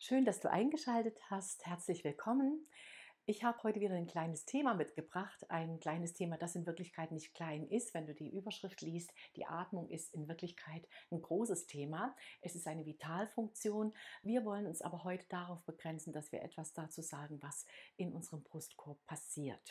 Schön, dass du eingeschaltet hast. Herzlich willkommen. Ich habe heute wieder ein kleines Thema mitgebracht. Ein kleines Thema, das in Wirklichkeit nicht klein ist. Wenn du die Überschrift liest, die Atmung ist in Wirklichkeit ein großes Thema. Es ist eine Vitalfunktion. Wir wollen uns aber heute darauf begrenzen, dass wir etwas dazu sagen, was in unserem Brustkorb passiert.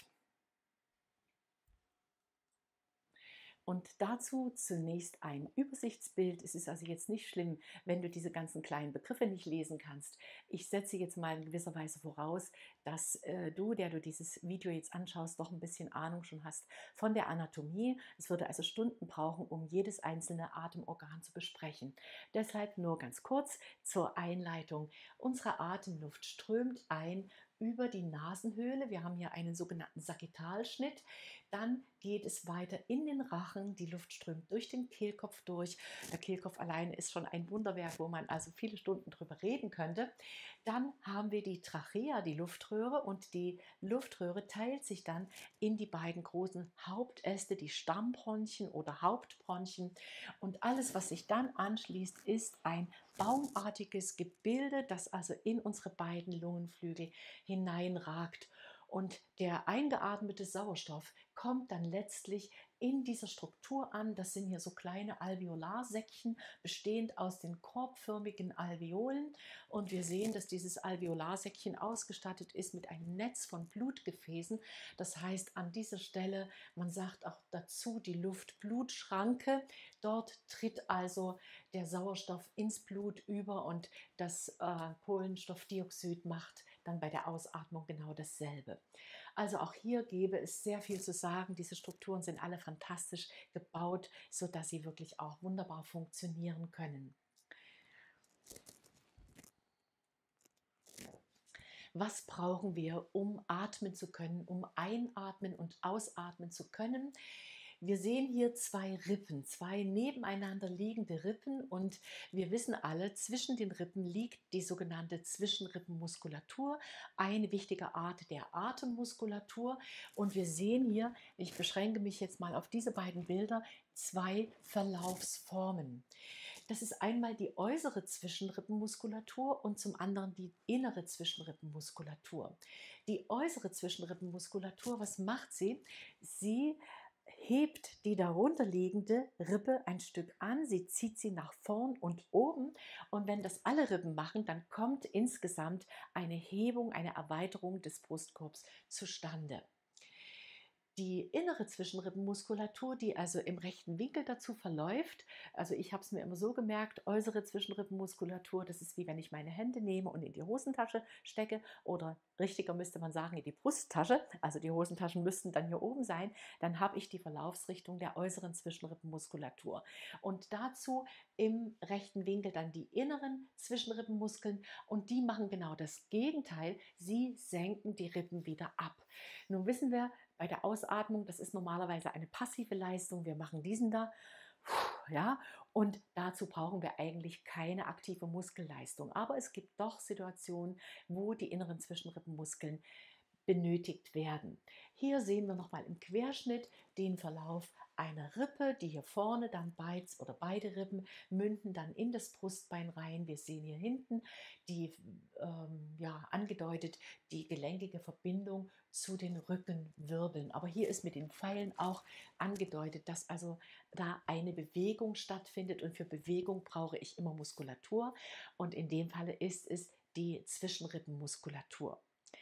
Und dazu zunächst ein Übersichtsbild. Es ist also jetzt nicht schlimm, wenn du diese ganzen kleinen Begriffe nicht lesen kannst. Ich setze jetzt mal in gewisser Weise voraus, dass du, der du dieses Video jetzt anschaust, doch ein bisschen Ahnung schon hast von der Anatomie. Es würde also Stunden brauchen, um jedes einzelne Atemorgan zu besprechen. Deshalb nur ganz kurz zur Einleitung. Unsere Atemluft strömt ein über die Nasenhöhle. Wir haben hier einen sogenannten Sagittalschnitt. Dann geht es weiter in den Rachen. Die Luft strömt durch den Kehlkopf durch. Der Kehlkopf alleine ist schon ein Wunderwerk, wo man also viele Stunden drüber reden könnte. Dann haben wir die Trachea, die Luftröhre, und die Luftröhre teilt sich dann in die beiden großen Hauptäste, die Stammbronchien oder Hauptbronchien. Und alles, was sich dann anschließt, ist ein baumartiges Gebilde, das also in unsere beiden Lungenflügel hineinragt. Und der eingeatmete Sauerstoff kommt dann letztlich in dieser Struktur an. Das sind hier so kleine Alveolarsäckchen, bestehend aus den korbförmigen Alveolen. Und wir sehen, dass dieses Alveolarsäckchen ausgestattet ist mit einem Netz von Blutgefäßen. Das heißt, an dieser Stelle, man sagt auch dazu die Luft-Blut-Schranke. Dort tritt also der Sauerstoff ins Blut über und das Kohlenstoffdioxid macht dann bei der Ausatmung genau dasselbe. Also auch hier gäbe es sehr viel zu sagen. Diese Strukturen sind alle fantastisch gebaut, sodass sie wirklich auch wunderbar funktionieren können. Was brauchen wir, um atmen zu können, um einatmen und ausatmen zu können? Wir sehen hier zwei Rippen, zwei nebeneinander liegende Rippen, und wir wissen alle, zwischen den Rippen liegt die sogenannte Zwischenrippenmuskulatur, eine wichtige Art der Atemmuskulatur. Und wir sehen hier, ich beschränke mich jetzt mal auf diese beiden Bilder, zwei Verlaufsformen. Das ist einmal die äußere Zwischenrippenmuskulatur und zum anderen die innere Zwischenrippenmuskulatur. Die äußere Zwischenrippenmuskulatur, was macht sie? Sie hebt die darunterliegende Rippe ein Stück an, sie zieht sie nach vorn und oben, und wenn das alle Rippen machen, dann kommt insgesamt eine Hebung, eine Erweiterung des Brustkorbs zustande. Die innere Zwischenrippenmuskulatur, die also im rechten Winkel dazu verläuft, also ich habe es mir immer so gemerkt, äußere Zwischenrippenmuskulatur, das ist wie wenn ich meine Hände nehme und in die Hosentasche stecke, oder richtiger müsste man sagen in die Brusttasche, also die Hosentaschen müssten dann hier oben sein, dann habe ich die Verlaufsrichtung der äußeren Zwischenrippenmuskulatur. Und dazu im rechten Winkel dann die inneren Zwischenrippenmuskeln, und die machen genau das Gegenteil, sie senken die Rippen wieder ab. Nun wissen wir, bei der Ausatmung, das ist normalerweise eine passive Leistung. Wir machen diesen da, ja, und dazu brauchen wir eigentlich keine aktive Muskelleistung. Aber es gibt doch Situationen, wo die inneren Zwischenrippenmuskeln benötigt werden. Hier sehen wir nochmal im Querschnitt den Verlauf einer Rippe, die hier vorne dann beide Rippen münden dann in das Brustbein rein. Wir sehen hier hinten die, ja, angedeutet die gelenkige Verbindung zu den Rückenwirbeln. Aber hier ist mit den Pfeilen auch angedeutet, dass also da eine Bewegung stattfindet, und für Bewegung brauche ich immer Muskulatur, und in dem Falle ist es die Zwischenrippenmuskulatur.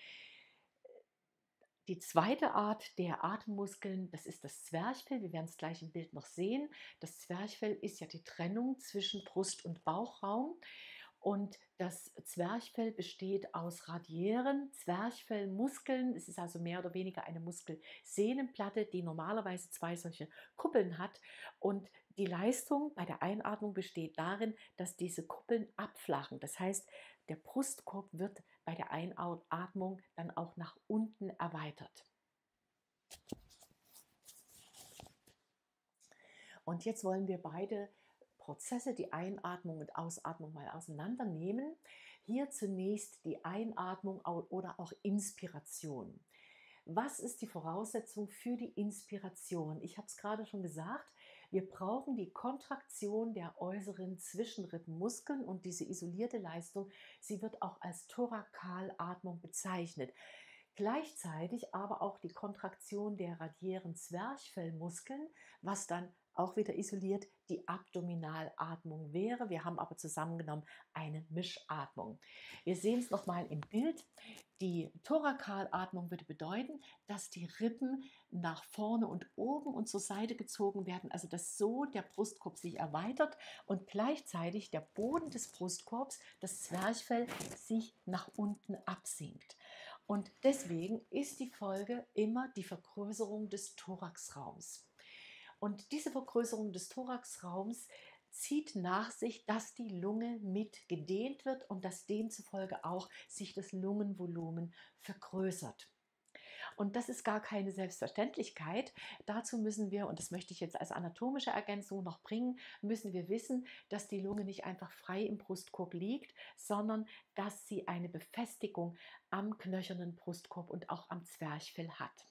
Die zweite Art der Atemmuskeln, das ist das Zwerchfell. Wir werden es gleich im Bild noch sehen. Das Zwerchfell ist ja die Trennung zwischen Brust- und Bauchraum. Und das Zwerchfell besteht aus radiären Zwerchfellmuskeln. Es ist also mehr oder weniger eine Muskelsehnenplatte, die normalerweise zwei solche Kuppeln hat. Und die Leistung bei der Einatmung besteht darin, dass diese Kuppeln abflachen. Das heißt, der Brustkorb wird bei der Einatmung dann auch nach unten erweitert. Und jetzt wollen wir beide Prozesse, die Einatmung und Ausatmung, mal auseinandernehmen. Hier zunächst die Einatmung oder auch Inspiration. Was ist die Voraussetzung für die Inspiration? Ich habe es gerade schon gesagt, Wir brauchen die Kontraktion der äußeren Zwischenrippenmuskeln und diese isolierte Leistung, sie wird auch als Thorakalatmung bezeichnet. Gleichzeitig aber auch die Kontraktion der radiären Zwerchfellmuskeln, was dann auch wieder isoliert die Abdominalatmung wäre. Wir haben aber zusammengenommen eine Mischatmung. Wir sehen es nochmal im Bild. Die Thorakalatmung würde bedeuten, dass die Rippen nach vorne und oben und zur Seite gezogen werden, also dass so der Brustkorb sich erweitert und gleichzeitig der Boden des Brustkorbs, das Zwerchfell, sich nach unten absinkt. Und deswegen ist die Folge immer die Vergrößerung des Thoraxraums. Und diese Vergrößerung des Thoraxraums zieht nach sich, dass die Lunge mit gedehnt wird und dass demzufolge auch sich das Lungenvolumen vergrößert. Und das ist gar keine Selbstverständlichkeit. Dazu müssen wir, und das möchte ich jetzt als anatomische Ergänzung noch bringen, müssen wir wissen, dass die Lunge nicht einfach frei im Brustkorb liegt, sondern dass sie eine Befestigung am knöchernen Brustkorb und auch am Zwerchfell hat.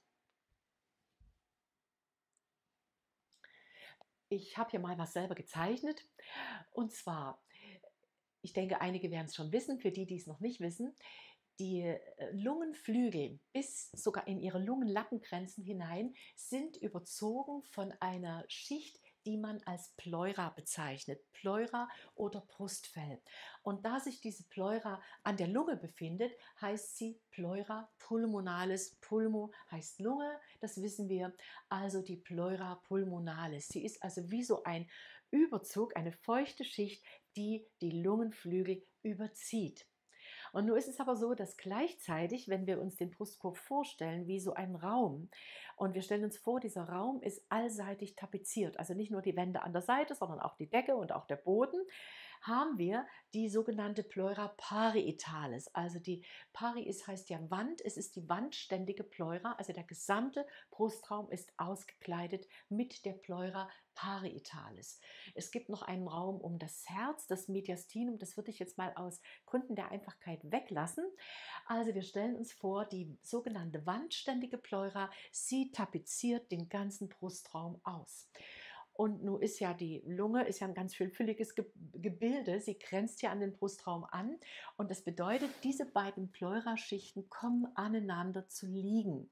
Ich habe hier mal was selber gezeichnet, und zwar, ich denke, einige werden es schon wissen, für die, die es noch nicht wissen, die Lungenflügel bis sogar in ihre Lungenlappengrenzen hinein sind überzogen von einer Schicht, die man als Pleura bezeichnet, Pleura oder Brustfell. Und da sich diese Pleura an der Lunge befindet, heißt sie Pleura pulmonalis. Pulmo heißt Lunge, das wissen wir, also die Pleura pulmonalis. Sie ist also wie so ein Überzug, eine feuchte Schicht, die die Lungenflügel überzieht. Und nun ist es aber so, dass gleichzeitig, wenn wir uns den Brustkorb vorstellen, wie so ein Raum, und wir stellen uns vor, dieser Raum ist allseitig tapeziert, also nicht nur die Wände an der Seite, sondern auch die Decke und auch der Boden, haben wir die sogenannte Pleura parietalis. Also die Pari heißt ja Wand, es ist die wandständige Pleura, also der gesamte Brustraum ist ausgekleidet mit der Pleura parietalis. Es gibt noch einen Raum um das Herz, das Mediastinum, das würde ich jetzt mal aus Gründen der Einfachkeit weglassen. Also wir stellen uns vor, die sogenannte wandständige Pleura, sie tapeziert den ganzen Brustraum aus. Und nun ist ja die Lunge ist ja ein ganz schön fülliges Gebilde. Sie grenzt ja an den Brustraum an. Und das bedeutet, diese beiden Pleuraschichten kommen aneinander zu liegen.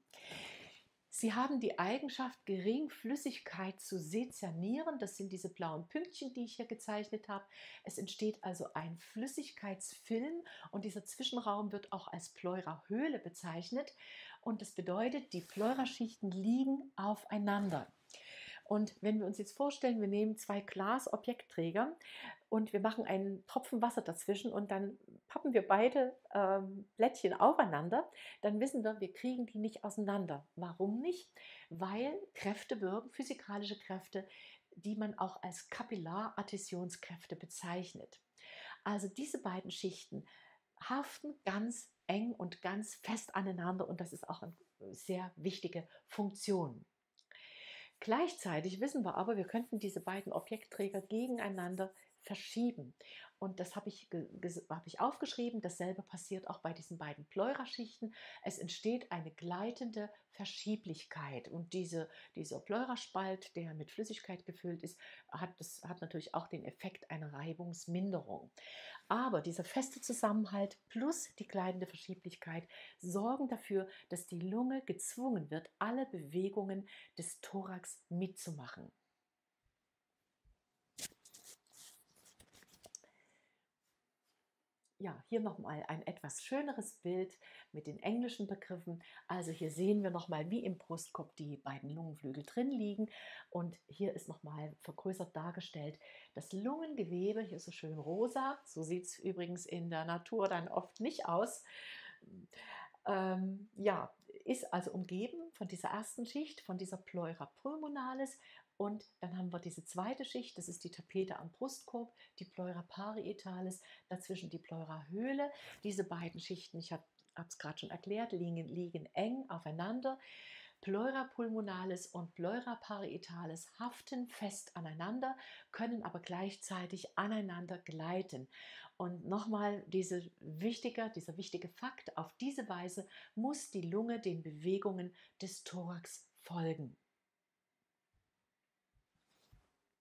Sie haben die Eigenschaft, Geringflüssigkeit zu sezernieren. Das sind diese blauen Pünktchen, die ich hier gezeichnet habe. Es entsteht also ein Flüssigkeitsfilm und dieser Zwischenraum wird auch als Pleurahöhle bezeichnet. Und das bedeutet, die Pleuraschichten liegen aufeinander. Und wenn wir uns jetzt vorstellen, wir nehmen zwei Glasobjektträger und wir machen einen Tropfen Wasser dazwischen und dann pappen wir beide Blättchen aufeinander, dann wissen wir kriegen die nicht auseinander. Warum nicht? Weil Kräfte wirken, physikalische Kräfte, die man auch als Kapillaradhäsionskräfte bezeichnet. Also diese beiden Schichten haften ganz eng und ganz fest aneinander und das ist auch eine sehr wichtige Funktion. Gleichzeitig wissen wir aber, wir könnten diese beiden Objektträger gegeneinander verschieben. Und das habe ich aufgeschrieben. Dasselbe passiert auch bei diesen beiden Pleuraschichten. Es entsteht eine gleitende Verschieblichkeit. Und dieser Pleuraspalt, der mit Flüssigkeit gefüllt ist, hat natürlich auch den Effekt einer Reibungsminderung. Aber dieser feste Zusammenhalt plus die gleitende Verschieblichkeit sorgen dafür, dass die Lunge gezwungen wird, alle Bewegungen des Thorax mitzumachen. Ja, hier nochmal ein etwas schöneres Bild mit den englischen Begriffen. Also hier sehen wir nochmal, wie im Brustkorb die beiden Lungenflügel drin liegen. Und hier ist nochmal vergrößert dargestellt das Lungengewebe, hier ist so schön rosa. So sieht es übrigens in der Natur dann oft nicht aus. Ja, ist also umgeben von dieser ersten Schicht, von dieser Pleura pulmonalis. Und dann haben wir diese zweite Schicht, das ist die Tapete am Brustkorb, die Pleura parietalis, dazwischen die Pleurahöhle. Diese beiden Schichten, ich habe es gerade schon erklärt, liegen eng aufeinander. Pleura pulmonalis und Pleura parietalis haften fest aneinander, können aber gleichzeitig aneinander gleiten. Und nochmal dieser wichtige Fakt, auf diese Weise muss die Lunge den Bewegungen des Thorax folgen.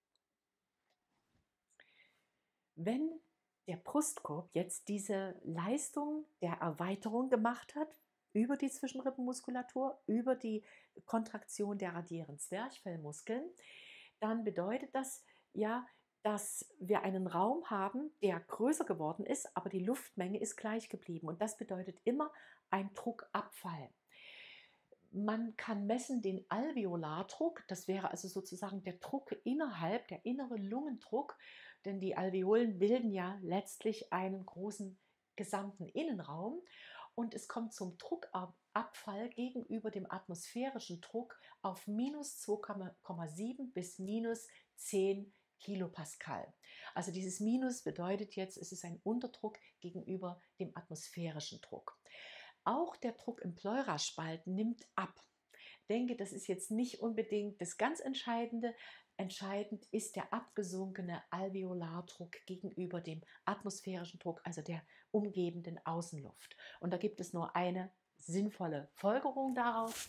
Wenn der Brustkorb jetzt diese Leistung der Erweiterung gemacht hat, über die Zwischenrippenmuskulatur, über die Kontraktion der radiären Zwerchfellmuskeln, dann bedeutet das ja, dass wir einen Raum haben, der größer geworden ist, aber die Luftmenge ist gleich geblieben. Und das bedeutet immer ein Druckabfall. Man kann messen den Alveolardruck, das wäre also sozusagen der Druck innerhalb, der innere Lungendruck, denn die Alveolen bilden ja letztlich einen großen gesamten Innenraum und es kommt zum Druckabfall gegenüber dem atmosphärischen Druck auf minus 2,7 bis minus 10 Kilopascal. Also dieses Minus bedeutet jetzt, es ist ein Unterdruck gegenüber dem atmosphärischen Druck. Auch der Druck im Pleuraspalt nimmt ab. Ich denke, das ist jetzt nicht unbedingt das ganz Entscheidende. Entscheidend ist der abgesunkene Alveolardruck gegenüber dem atmosphärischen Druck, also der umgebenden Außenluft. Und da gibt es nur eine sinnvolle Folgerung daraus.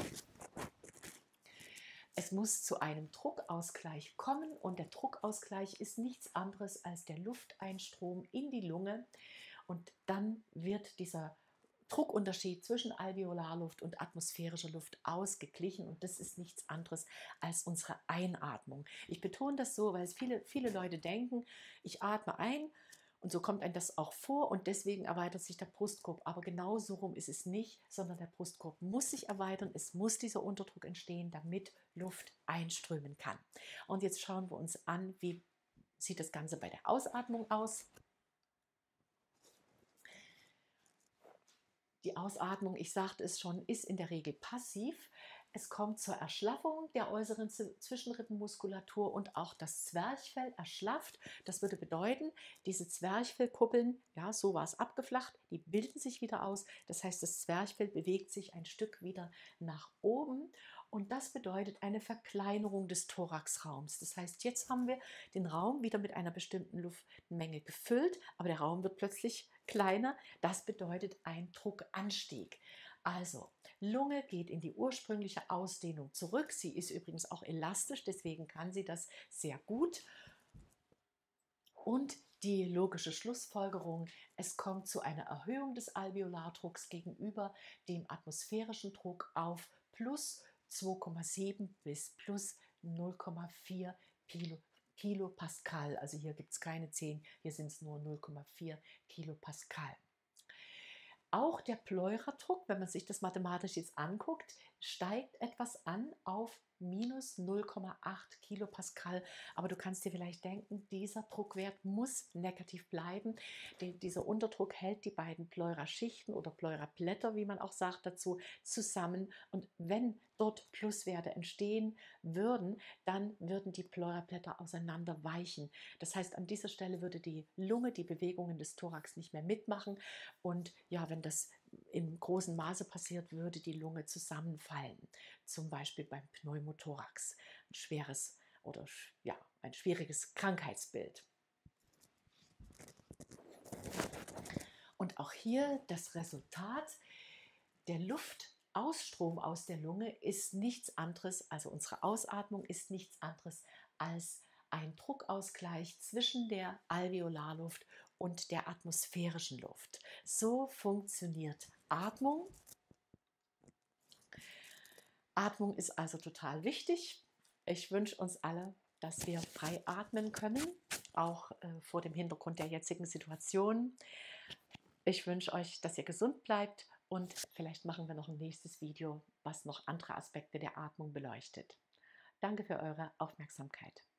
Es muss zu einem Druckausgleich kommen und der Druckausgleich ist nichts anderes als der Lufteinstrom in die Lunge und dann wird dieser Druckunterschied zwischen Alveolarluft und atmosphärischer Luft ausgeglichen und das ist nichts anderes als unsere Einatmung. Ich betone das so, weil es viele Leute denken, ich atme ein und so kommt einem das auch vor und deswegen erweitert sich der Brustkorb. Aber genau so rum ist es nicht, sondern der Brustkorb muss sich erweitern, es muss dieser Unterdruck entstehen, damit Luft einströmen kann. Und jetzt schauen wir uns an, wie sieht das Ganze bei der Ausatmung aus. Die Ausatmung, ich sagte es schon, ist in der Regel passiv. Es kommt zur Erschlaffung der äußeren Zwischenrippenmuskulatur und auch das Zwerchfell erschlafft. Das würde bedeuten, diese Zwerchfellkuppeln, ja, so war es abgeflacht, die bilden sich wieder aus. Das heißt, das Zwerchfell bewegt sich ein Stück wieder nach oben und das bedeutet eine Verkleinerung des Thoraxraums. Das heißt, jetzt haben wir den Raum wieder mit einer bestimmten Luftmenge gefüllt, aber der Raum wird plötzlich kleiner. Das bedeutet ein Druckanstieg. Also, Lunge geht in die ursprüngliche Ausdehnung zurück. Sie ist übrigens auch elastisch, deswegen kann sie das sehr gut. Und die logische Schlussfolgerung, es kommt zu einer Erhöhung des Alveolardrucks gegenüber dem atmosphärischen Druck auf plus 2,7 bis plus 0,4 Kilopascal. Also hier gibt es keine 10, hier sind es nur 0,4 Kilopascal. Auch der Pleuradruck, wenn man sich das mathematisch jetzt anguckt, steigt etwas an auf minus 0,8 Kilopascal. Aber du kannst dir vielleicht denken, dieser Druckwert muss negativ bleiben. Dieser Unterdruck hält die beiden Pleuraschichten oder Pleurablätter, wie man auch sagt dazu, zusammen. Und wenn dort Pluswerte entstehen würden, dann würden die Pleurablätter auseinander weichen. Das heißt, an dieser Stelle würde die Lunge die Bewegungen des Thorax nicht mehr mitmachen. Und ja, wenn das in großem Maße passiert, würde die Lunge zusammenfallen. Zum Beispiel beim Pneumothorax. Ein schweres oder ja, ein schwieriges Krankheitsbild. Und auch hier das Resultat, der Luftausstrom aus der Lunge ist nichts anderes, also unsere Ausatmung ist nichts anderes als ein Druckausgleich zwischen der Alveolarluft und der atmosphärischen Luft. So funktioniert Atmung. Atmung ist also total wichtig. Ich wünsche uns alle, dass wir frei atmen können, auch vor dem Hintergrund der jetzigen Situation. Ich wünsche euch, dass ihr gesund bleibt und vielleicht machen wir noch ein nächstes Video, was noch andere Aspekte der Atmung beleuchtet. Danke für eure Aufmerksamkeit.